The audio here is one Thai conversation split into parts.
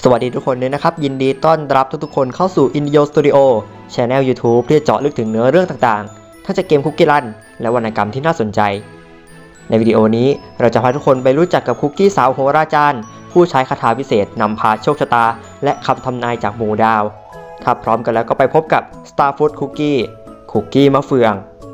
วัสดีทุกคนเลยนะครับยินดีต้อนรับทุกคนเข้าสู่ Indio Studio Channel YouTube ที่จะเจาะลึกถึงเนื้อเรื่องต่างๆทั้งจากเกมคุกกี้รันและวรรณกรรมที่น่าสนใจในวิดีโอนี้เราจะพาทุกคนไปรู้จักกับคุกกี้สาวโหราจารย์ผู้ใช้คาถาพิเศษนำพาโชคชะตาและคำทำนายจากหมู่ดาวถ้าพร้อมกันแล้วก็ไปพบกับ Starfood Cookie คุกกี้มะเฟือง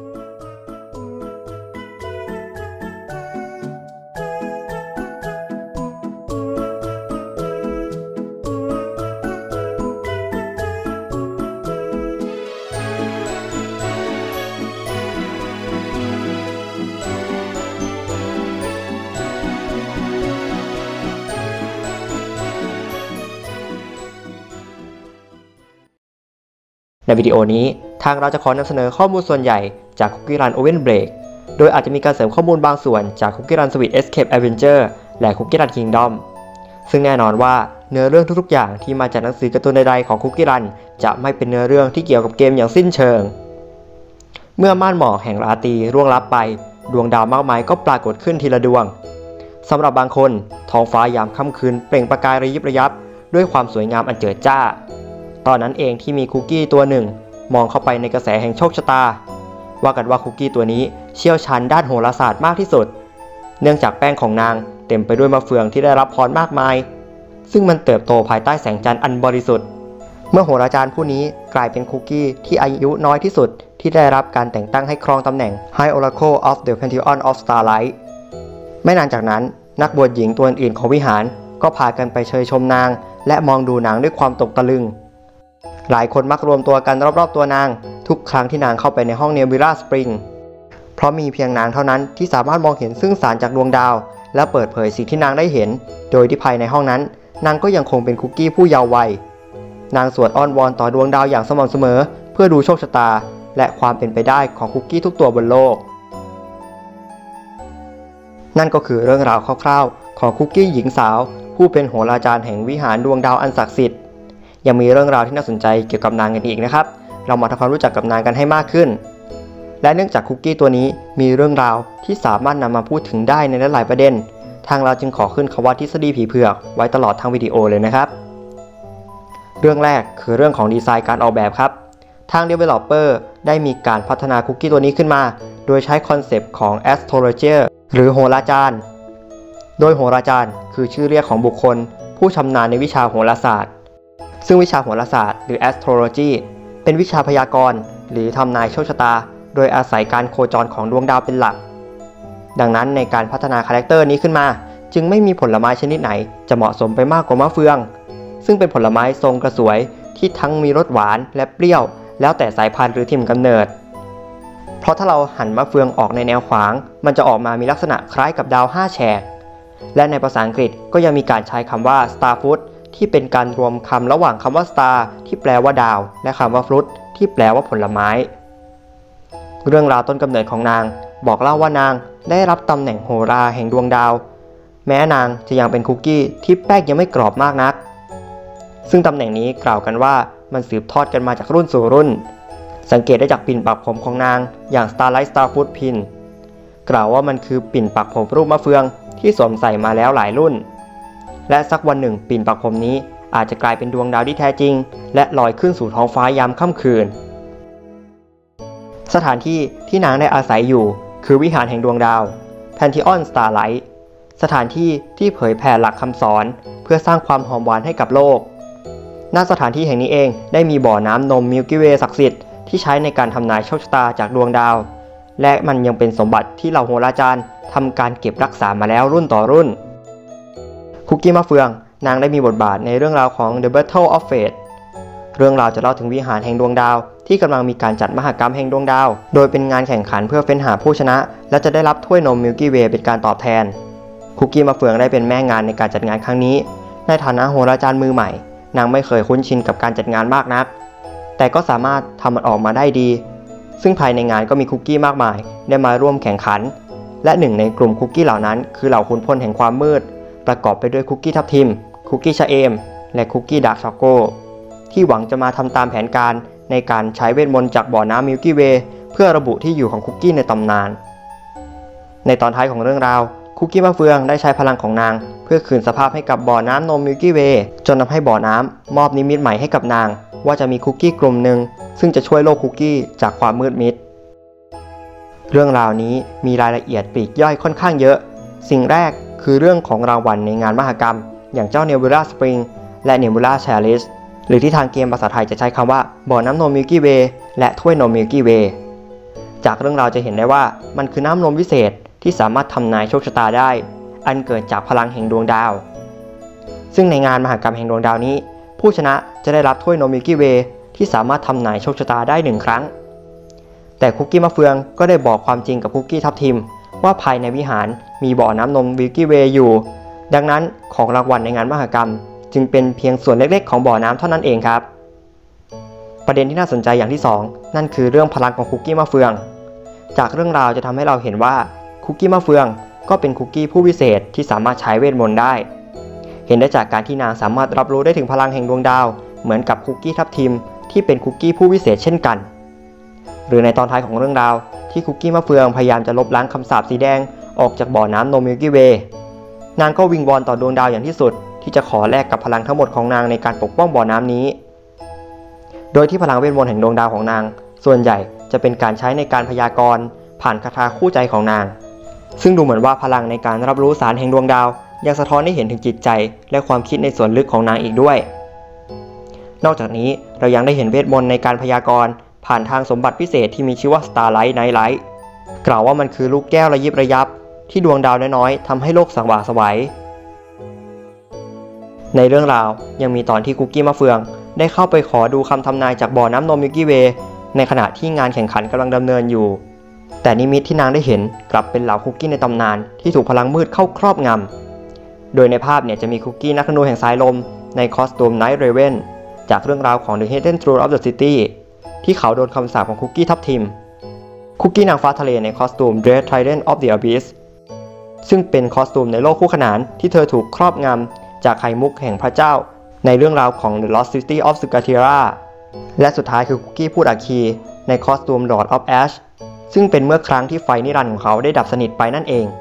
ในวิดีโอนี้ทางเราจะขอนำเสนอข้อมูลส่วนใหญ่จาก Cookie Run Oven Break โดยอาจจะมีการเสริมข้อมูลบางส่วนจาก Cookie Run Sweet Escape Adventure และ Cookie Run Kingdom ซึ่งแน่นอนว่าเนื้อเรื่องทุกๆอย่างที่มาจากหนังสือการ์ตูนใดๆของ Cookie Run จะไม่เป็นเนื้อเรื่องที่เกี่ยวกับเกมอย่างสิ้นเชิงเมื่อม่านหมอกแห่งราตรีร่วงลับไปดวงดาวมากมายก็ปรากฏขึ้นทีละดวงสำหรับบางคนท้องฟ้ายามค่ำคืนเปล่งประกายระยิบระยับด้วยความสวยงามอันเจิดจ้าตอนนั้นเองที่มีคุกกี้ตัวหนึ่งมองเข้าไปในกระแสแห่งโชคชะตาว่ากันว่าคุกกี้ตัวนี้เชี่ยวชาญด้านโหราศาสตร์มากที่สุดเนื่องจากแป้งของนางเต็มไปด้วยมะเฟืองที่ได้รับพรมากมายซึ่งมันเติบโตภายใต้แสงจันทร์อันบริสุทธิ์เมื่อโหราจารย์ผู้นี้กลายเป็นคุกกี้ที่อายุน้อยที่สุดที่ได้รับการแต่งตั้งให้ครองตำแหน่ง High Oracle of the Pantheon of Starlight ไม่นานจากนั้นนักบวชหญิงตัวอื่นของวิหารก็พากันไปเชยชมนางและมองดูนางด้วยความตกตะลึงหลายคนมักรวมตัวกันรอบๆตัวนางทุกครั้งที่นางเข้าไปในห้องเนวิลาสปริงเพราะมีเพียงนางเท่านั้นที่สามารถมองเห็นซึ่งสารจากดวงดาวและเปิดเผยสิ่งที่นางได้เห็นโดยที่ภายในห้องนั้นนางก็ยังคงเป็นคุกกี้ผู้เยาว์วัยนางสวดอ้อนวอนต่อดวงดาวอย่างสม่ำเสมอเพื่อดูโชคชะตาและความเป็นไปได้ของคุกกี้ทุกตัวบนโลกนั่นก็คือเรื่องราวคร่าวๆของคุกกี้หญิงสาวผู้เป็นโหราจารย์แห่งวิหารดวงดาวอันศักดิ์สิทธิ์ยังมีเรื่องราวที่น่าสนใจเกี่ยวกับนางกันอีกนะครับเรามาทำความรู้จักกับนางกันให้มากขึ้นและเนื่องจากคุกกี้ตัวนี้มีเรื่องราวที่สามารถนำมาพูดถึงได้ในหลายประเด็นทางเราจึงขอขึ้นคำว่าทฤษฎีผีเผือกไว้ตลอดทั้งวิดีโอเลยนะครับเรื่องแรกคือเรื่องของดีไซน์การออกแบบครับทาง Developer ได้มีการพัฒนาคุกกี้ตัวนี้ขึ้นมาโดยใช้คอนเซปต์ของ Astrologer หรือโหราจารย์โดยโหราจารย์คือชื่อเรียกของบุคคลผู้ชำนาญในวิชาโหราศาสตร์ซึ่งวิชาโหราศาสตร์หรือ astrology เป็นวิชาพยากรณ์หรือทำนายโชคชะตาโดยอาศัยการโคจรของดวงดาวเป็นหลักดังนั้นในการพัฒนาคาแรคเตอร์นี้ขึ้นมาจึงไม่มีผลไม้ชนิดไหนจะเหมาะสมไปมากกว่ามะเฟืองซึ่งเป็นผลไม้ทรงกระสวยที่ทั้งมีรสหวานและเปรี้ยวแล้วแต่สายพันธุ์หรือถิ่นกำเนิดเพราะถ้าเราหั่นมะเฟืองออกในแนวขวางมันจะออกมามีลักษณะคล้ายกับดาว5แฉกและในภาษาอังกฤษก็ยังมีการใช้คำว่า Starfoodที่เป็นการรวมคำระหว่างคำว่า star ที่แปลว่าดาวและคำว่า fruit ที่แปลว่าผลไม้เรื่องราวต้นกำเนิดของนางบอกเล่าว่านางได้รับตำแหน่งโหราแห่งดวงดาวแม้นางจะยังเป็นคุกกี้ที่แป้งยังไม่กรอบมากนักซึ่งตำแหน่งนี้กล่าวกันว่ามันสืบทอดกันมาจากรุ่นสู่รุ่นสังเกตได้จากปิ่นปักผมของนางอย่าง Starlight Starfood Pin กล่าวว่ามันคือปิ่นปักผมรูปมะเฟืองที่สวมใส่มาแล้วหลายรุ่นและสักวันหนึ่งปิ่นปักผมนี้อาจจะกลายเป็นดวงดาวที่แท้จริงและลอยขึ้นสู่ท้องฟ้ายามค่ำคืนสถานที่ที่นางได้อาศัยอยู่คือวิหารแห่งดวงดาว Pantheon Starlight สถานที่ที่เผยแผ่หลักคำสอนเพื่อสร้างความหอมหวานให้กับโลกณสถานที่แห่งนี้เองได้มีบ่อน้ำนม Milky Way ศักดิ์สิทธิ์ที่ใช้ในการทำนายโชคชะตาจากดวงดาวและมันยังเป็นสมบัติที่เหล่าโหราจารย์ทำการเก็บรักษามาแล้วรุ่นต่อรุ่นคุกกี้มะเฟืองนางได้มีบทบาทในเรื่องราวของ The Battle of Fate เรื่องราวจะเล่าถึงวิหารแห่งดวงดาวที่กำลังมีการจัดมหกรรมแห่งดวงดาวโดยเป็นงานแข่งขันเพื่อเฟ้นหาผู้ชนะและจะได้รับถ้วยนม Milky Way เป็นการตอบแทนคุกกี้มะเฟืองได้เป็นแม่งานในการจัดงานครั้งนี้ในฐานะโหราจารย์มือใหม่นางไม่เคยคุ้นชินกับการจัดงานมากนักแต่ก็สามารถทำมันออกมาได้ดีซึ่งภายในงานก็มีคุกกี้มากมายได้มาร่วมแข่งขันและหนึ่งในกลุ่มคุกกี้เหล่านั้นคือเหล่าขุนพลแห่งความมืดประกอบไปด้วยคุกกี้ทับทิมคุกกี้ชะเอมและคุกกี้ดาร์กช็อกโกที่หวังจะมาทำตามแผนการในการใช้เวทมนต์จากบ่อน้ำมิลกี้เวย์เพื่อระบุที่อยู่ของคุกกี้ในตำนานในตอนท้ายของเรื่องราวคุกกี้มะเฟืองได้ใช้พลังของนางเพื่อคืนสภาพให้กับบ่อน้ำนมมิลกี้เวย์จนทำให้บ่อน้ำมอบนิมิตใหม่ให้กับนางว่าจะมีคุกกี้กลุ่มหนึ่งซึ่งจะช่วยโลกคุกกี้จากความมืดมิดเรื่องราวนี้มีรายละเอียดปลีกย่อยค่อนข้างเยอะสิ่งแรกคือเรื่องของรางวัลในงานมหกรรมอย่างเจ้า Nebula Spring และ Nebula Chalice หรือที่ทางเกมภาษาไทยจะใช้คำว่าบ่อน้ำนมมิลกี้เวย์และถ้วยนมมิลกี้เวย์จากเรื่องราวจะเห็นได้ว่ามันคือน้ำนมวิเศษที่สามารถทำนายโชคชะตาได้อันเกิดจากพลังแห่งดวงดาวซึ่งในงานมหกรรมแห่งดวงดาวนี้ผู้ชนะจะได้รับถ้วยนมมิลกี้เวย์ที่สามารถทำนายโชคชะตาได้1ครั้งแต่คุกกี้มะเฟืองก็ได้บอกความจริงกับคุกกี้ทับทิมว่าภายในวิหารมีบ่อน้ำนมมิลกี้เวย์อยู่ดังนั้นของรางวัลในงานมหกรรมจึงเป็นเพียงส่วนเล็กๆของบ่อน้ำเท่านั้นเองครับประเด็นที่น่าสนใจอย่างที่2นั่นคือเรื่องพลังของคุกกี้มะเฟืองจากเรื่องราวจะทำให้เราเห็นว่าคุกกี้มะเฟืองก็เป็นคุกกี้ผู้วิเศษที่สามารถใช้เวทมนต์ได้เห็นได้จากการที่นางสามารถรับรู้ได้ถึงพลังแห่งดวงดาวเหมือนกับคุกกี้ทับทิมที่เป็นคุกกี้ผู้วิเศษเช่นกันหรือในตอนท้ายของเรื่องราวที่คุกกี้มะเฟืองพยายามจะลบล้างคำสาปสีแดงออกจากบ่อน้ำนมมิลกี้เวย์นางก็วิงวอนต่อดวงดาวอย่างที่สุดที่จะขอแลกกับพลังทั้งหมดของนางในการปกป้องบ่อน้ำนี้โดยที่พลังเวทมนต์แห่งดวงดาวของนางส่วนใหญ่จะเป็นการใช้ในการพยากรณ์ผ่านคาถาคู่ใจของนางซึ่งดูเหมือนว่าพลังในการรับรู้สารแห่งดวงดาวยังสะท้อนให้เห็นถึงจิตใจและความคิดในส่วนลึกของนางอีกด้วยนอกจากนี้เรายังได้เห็นเวทมนต์ในการพยากรณ์ผ่านทางสมบัติพิเศษที่มีชื่อว่า Starlight Nightlight กล่าวว่ามันคือลูกแก้วระยิบระยับที่ดวงดาวน้อยๆทำให้โลกสว่างไสวในเรื่องราวยังมีตอนที่คุกกี้มะเฟืองได้เข้าไปขอดูคำทำนายจากบ่อน้ำนมมิลกี้เวย์ในขณะที่งานแข่งขันกำลังดำเนินอยู่แต่นิมิตที่นางได้เห็นกลับเป็นเหล่าคุกกี้ในตำนานที่ถูกพลังมืดเข้าครอบงำโดยในภาพเนี่ยจะมีคุกกี้นักธนูแห่งสายลมในคอสตูม Night Raven จากเรื่องราวของ The Hidden Truth of the City ที่เขาโดนคำสาปของคุกกี้ทับทิมคุกกี้นางฟ้าทะเลในคอสตูม Dread Trident of the Abyss ซึ่งเป็นคอสตูมในโลกคู่ขนานที่เธอถูกครอบงำจากไข่มุกแห่งพระเจ้าในเรื่องราวของ The Lost City of Sugatira และสุดท้ายคือคุกกี้พูดอาคีในคอสตูม Lord of Ash ซึ่งเป็นเมื่อครั้งที่ไฟนิรันดร์ของเขาได้ดับสนิทไปนั่นเอง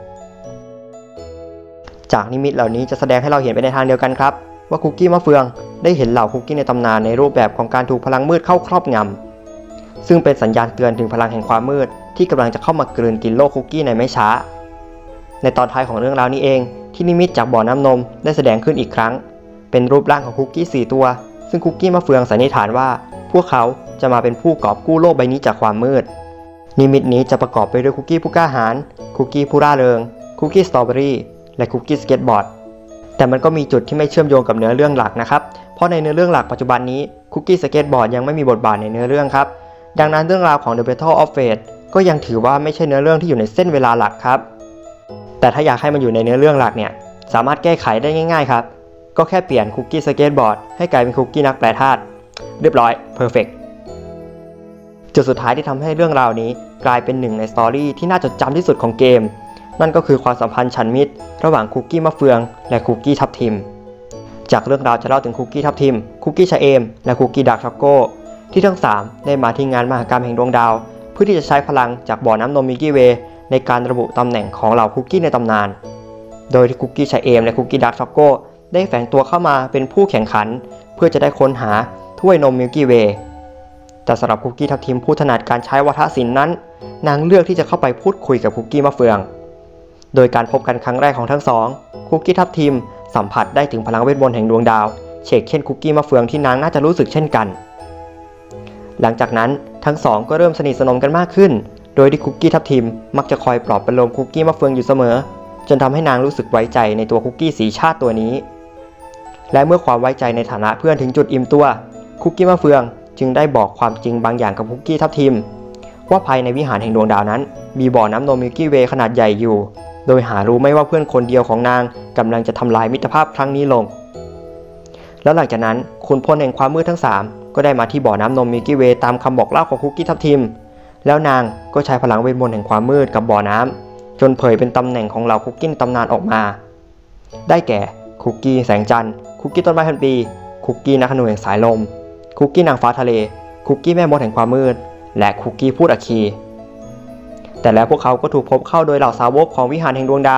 จากนิมิตเหล่านี้จะแสดงให้เราเห็นไปในทางเดียวกันครับว่าคุกกี้มะเฟืองได้เห็นเหล่าคุกกี้ในตำนานในรูปแบบของการถูกพลังมืดเข้าครอบงำซึ่งเป็นสัญญาณเตือนถึงพลังแห่งความมืดที่กำลังจะเข้ามากลืนกินโลกคุกกี้ในไม่ช้าในตอนท้ายของเรื่องราวนี้เองที่นิมิตจากบ่อน้ำนมได้แสดงขึ้นอีกครั้งเป็นรูปร่างของคุกกี้4ตัวซึ่งคุกกี้มะเฟืองสันนิษฐานว่าพวกเขาจะมาเป็นผู้กอบกู้โลกใบนี้จากความมืดนิมิตนี้จะประกอบไปด้วยคุกกี้ผู้กล้าหาญคุกกี้ผู้ร่าเริงคุกกี้สตรอเบอรี่และคุกกี้สเก็ตบอร์ดแต่มันก็มีจุดที่ไม่เชื่อมโยงกับเนื้อเรื่องหลักนะครับเพราะในเนื้อเรื่องหลักปัจจุบันนี้คุกกี้สเก็ตบอร์ดยังไม่มีบทบาทในเนื้อเรื่องครับดังนั้นเรื่องราวของ The Battle of Fate ก็ยังถือว่าไม่ใช่เนื้อเรื่องที่อยู่ในเส้นเวลาหลักครับแต่ถ้าอยากให้มันอยู่ในเนื้อเรื่องหลักเนี่ยสามารถแก้ไขได้ง่ายๆครับก็แค่เปลี่ยนคุกกี้สเก็ตบอร์ดให้กลายเป็นคุกกี้นักแปรธาตุเรียบร้อยเพอร์เฟกต์จุดสุดท้ายที่ทำให้เรื่องราวนี้กลายเป็นหนึ่งในสตอรี่ที่น่าจดจำที่สุดของเกมนั่นก็คือความสัมพันธ์ฉันมิตรระหว่างคุกกี้มะเฟืองและคุกกี้ทับทิมจากเรื่องราวจะเล่าถึงคุกกี้ทับทิมคุกกี้ชะเอมและคุกกี้ดาร์กช็อกโกที่ทั้ง3ได้มาที่งานมหกรรมแห่งดวงดาวเพื่อที่จะใช้พลังจากบ่อน้ำนมมิลกี้เวย์ในการระบุตำแหน่งของเหล่าคุกกี้ในตำนานโดยที่คุกกี้ชะเอมและคุกกี้ดาร์กช็อกโกได้แฝงตัวเข้ามาเป็นผู้แข่งขันเพื่อจะได้ค้นหาถ้วยนมมิลกี้เวย์แต่สำหรับคุกกี้ทับทิมผู้ถนัดการใช้วาทศิลป์นั้นนางเลือกที่จะเข้าไปพูดคุยกับคุกกี้มะเฟืองโดยการพบกันครั้งแรกของทั้งสองคุกกี้ทับทิมสัมผัสได้ถึงพลังเวทมนต์แห่งดวงดาวเชกเช่นคุกกี้มะเฟืองที่นางน่าจะรู้สึกเช่นกันหลังจากนั้นทั้งสองก็เริ่มสนิทสนมกันมากขึ้นโดยที่คุกกี้ทับทิมมักจะคอยปลอบประโลมคุกกี้มะเฟืองอยู่เสมอจนทำให้นางรู้สึกไว้ใจในตัวคุกกี้สีชาติตัวนี้และเมื่อความไว้ใจในฐานะเพื่อนถึงจุดอิ่มตัวคุกกี้มะเฟืองจึงได้บอกความจริงบางอย่างกับคุกกี้ทับทิมว่าภายในวิหารแห่งดวงดาวนั้นมีบ่อน้ำนมมิลกี้เวย์ขนาดใหญ่อยู่โดยหารู้ไม่ว่าเพื่อนคนเดียวของนางกำลังจะทำลายมิตรภาพครั้งนี้ลงแล้วหลังจากนั้นขุนพลแห่งความมืดทั้ง3ก็ได้มาที่บ่อน้ำนมมิลกี้เวย์ตามคำบอกเล่าของคุกกี้ทับทิมแล้วนางก็ใช้พลังเวทมนต์แห่งความมืดกับบ่อน้ำจนเผยเป็นตำแหน่งของเหล่าคุกกี้ตำนานออกมาได้แก่คุกกี้แสงจันทร์คุกกี้ต้นไม้พันปีคุกกี้นักธนูแห่งสายลมคุกกี้นางฟ้าทะเลคุกกี้แม่มดแห่งความมืดและคุกกี้พูดอาคีแต่แล้วพวกเขาก็ถูกพบเข้าโดยเหล่าสาวกของวิหารแห่งดวงดาว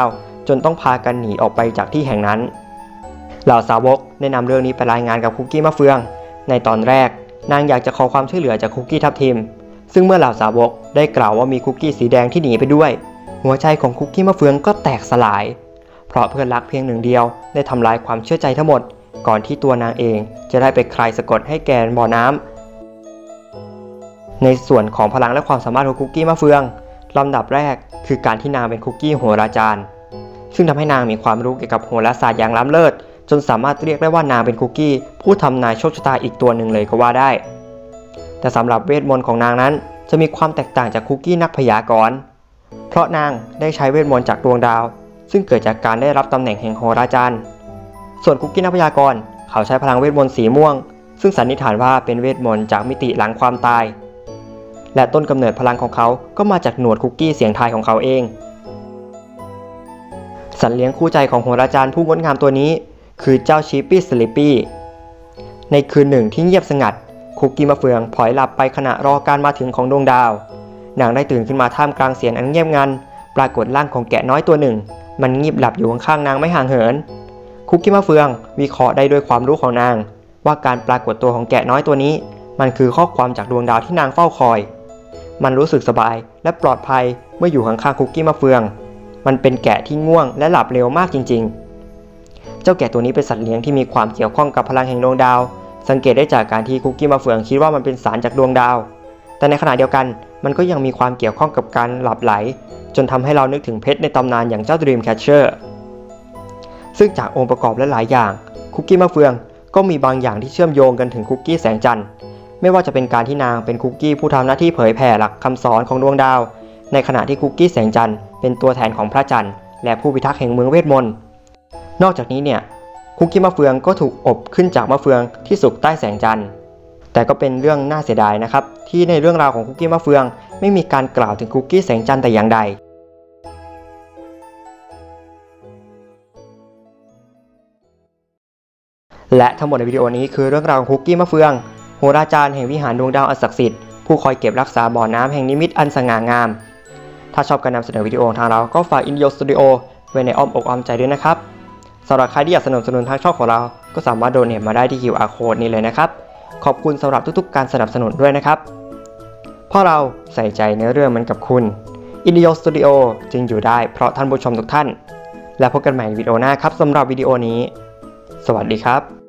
จนต้องพากันหนีออกไปจากที่แห่งนั้นเหล่าสาวกได้นำเรื่องนี้ไปรายงานกับคุกกี้มะเฟืองในตอนแรกนางอยากจะขอความช่วยเหลือจากคุกกี้ทับทิมซึ่งเมื่อเหล่าสาวกได้กล่าวว่ามีคุกกี้สีแดงที่หนีไปด้วยหัวใจของคุกกี้มะเฟืองก็แตกสลายเพราะเพื่อนรักเพียงหนึ่งเดียวได้ทำลายความเชื่อใจทั้งหมดก่อนที่ตัวนางเองจะได้ไปคลายสะกดให้แกนบ่อน้ำในส่วนของพลังและความสามารถของคุกกี้มะเฟืองลำดับแรกคือการที่นางเป็นคุกกี้โหราจารย์ซึ่งทำให้นางมีความรู้เกี่ยวกับโหราศาสตร์อย่างล้ำเลิศจนสามารถเรียกได้ว่านางเป็นคุกกี้ผู้ทำนายโชคชะตาอีกตัวหนึ่งเลยก็ว่าได้แต่สำหรับเวทมนต์ของนางนั้นจะมีความแตกต่างจากคุกกี้นักพยากรณ์เพราะนางได้ใช้เวทมนต์จากดวงดาวซึ่งเกิดจากการได้รับตำแหน่งแห่งโหราจารย์ส่วนคุกกี้นักพยากรณ์เขาใช้พลังเวทมนต์สีม่วงซึ่งสันนิษฐานว่าเป็นเวทมนต์จากมิติหลังความตายและต้นกำเนิดพลังของเขาก็มาจากหนวดคุกกี้เสียงทายของเขาเองสัตว์เลี้ยงคู่ใจของโหราจารย์ผู้งดงามตัวนี้คือเจ้าชีปี้สลิปปี้ในคืนหนึ่งที่เงียบสงัดคุกกี้มะเฟืองพลอยหลับไปขณะรอการมาถึงของดวงดาวนางได้ตื่นขึ้นมาท่ามกลางเสียงอันเงียบงันปรากฏร่างของแกะน้อยตัวหนึ่งมันงีบหลับอยู่ข้างๆนางไม่ห่างเหินคุกกี้มะเฟืองวิเคราะห์ได้ด้วยความรู้ของนางว่าการปรากฏตัวของแกะน้อยตัวนี้มันคือข้อความจากดวงดาวที่นางเฝ้าคอยมันรู้สึกสบายและปลอดภัยเมื่ออยู่ข้างๆคุกกี้มะเฟืองมันเป็นแกะที่ง่วงและหลับเร็วมากจริงๆเจ้าแกะตัวนี้เป็นสัตว์เลี้ยงที่มีความเกี่ยวข้องกับพลังแห่งดวงดาวสังเกตได้จากการที่คุกกี้มะเฟืองคิดว่ามันเป็นสารจากดวงดาวแต่ในขณะเดียวกันมันก็ยังมีความเกี่ยวข้องกับการหลับไหลจนทำให้เรานึกถึงเพชรในตำนานอย่างเจ้า Dreamcatcher ซึ่งจากองค์ประกอบและหลายอย่างคุกกี้มะเฟืองก็มีบางอย่างที่เชื่อมโยงกันถึงคุกกี้แสงจันทร์ไม่ว่าจะเป็นการที่นางเป็นคุกกี้ผู้ทำหน้าที่เผยแผ่หลักคำสอนของดวงดาวในขณะที่คุกกี้แสงจันทร์เป็นตัวแทนของพระจันทร์และผู้พิทักษ์แห่งเมืองเวทมนต์นอกจากนี้เนี่ยคุกกี้มะเฟืองก็ถูกอบขึ้นจากมะเฟืองที่สุกใต้แสงจันทร์แต่ก็เป็นเรื่องน่าเสียดายนะครับที่ในเรื่องราวของคุกกี้มะเฟืองไม่มีการกล่าวถึงคุกกี้แสงจันทร์แต่อย่างใดและทั้งหมดในวิดีโอนี้คือเรื่องราวของคุกกี้มะเฟืองโหราจารย์แห่งวิหารดวงดาวอันศักดิ์สิทธิ์ผู้คอยเก็บรักษาบ่อน้ำแห่งนิมิตอันสง่างามถ้าชอบการนำเสนอวิดีโอของทางเราก็ฝาก Indio Studio ไว้ในอ้อมอกอ้อมใจด้วยนะครับสำหรับใครที่อยากสนับสนุนทางช่องของเราก็สามารถโดเนทมาได้ที่ QR Code นี้เลยนะครับขอบคุณสำหรับทุกๆการสนับสนุนด้วยนะครับเพราะเราใส่ใจในเรื่องมันกับคุณ Indio Studio จึงอยู่ได้เพราะท่านผู้ชมทุกท่านและพบกันใหม่ในวิดีโอหน้าครับสำหรับวิดีโอนี้สวัสดีครับ